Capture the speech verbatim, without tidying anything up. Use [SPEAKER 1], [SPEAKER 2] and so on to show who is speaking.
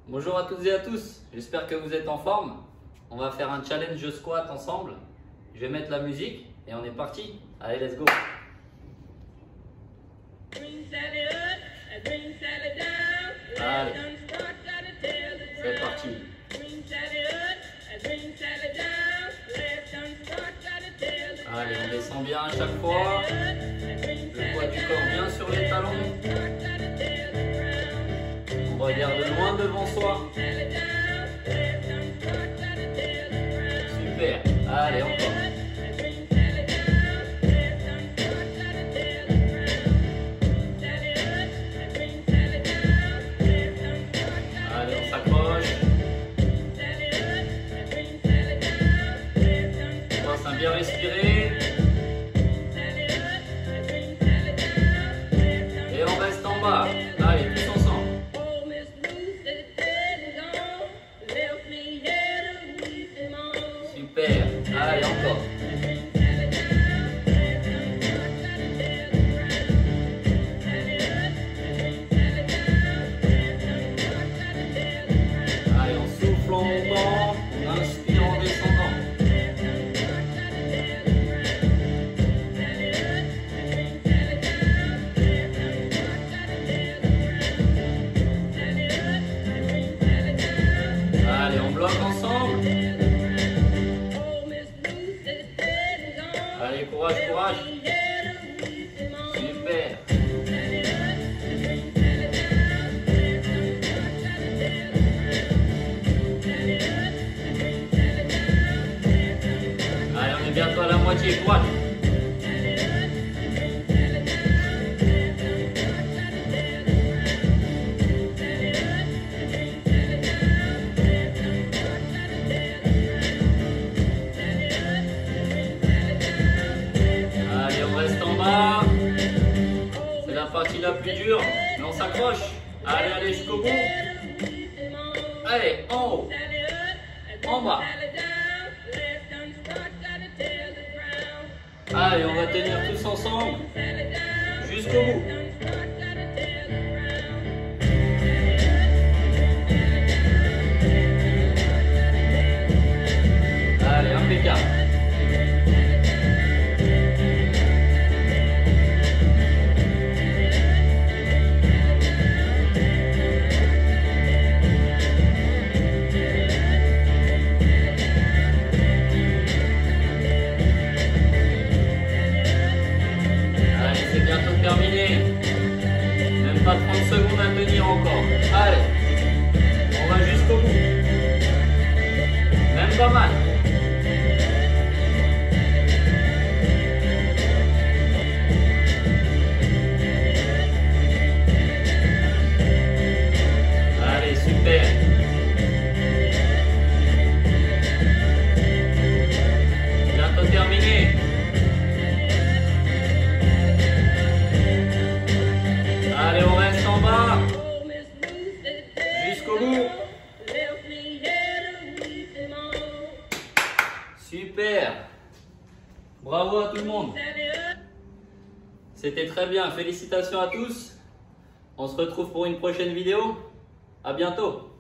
[SPEAKER 1] Bonjour à toutes et à tous, j'espère que vous êtes en forme. On va faire un challenge squat ensemble. Je vais mettre la musique et on est parti. Allez, let's go. Allez, c'est parti. Allez, on descend bien à chaque fois. Le poids du corps bien sur les talons. On regarde loin devant soi. Super. Allez, encore. Allez, on s'accroche. On pense à bien respirer. Et on reste en bas. Allez, tous ensemble. Super. Allez, encore. Allez, on souffle en montant, on inspire en descendant. Allez, on bloque ensemble. Allez, courage, courage. Super. Allez, on est bientôt à la moitié, droite. Allez, on reste en bas. C'est la partie la plus dure, mais on s'accroche. Allez, allez jusqu'au bout. Allez, en haut, en bas. Allez, on va tenir tous ensemble jusqu'au bout. Allez, impeccable. C'est bientôt terminé. Même pas trente secondes à tenir encore. Allez, on va jusqu'au bout. Même pas mal. Allez, super. Bientôt terminé. Allez, on reste en bas, jusqu'au bout. Super. Bravo à tout le monde. C'était très bien, félicitations à tous. On se retrouve pour une prochaine vidéo. À bientôt.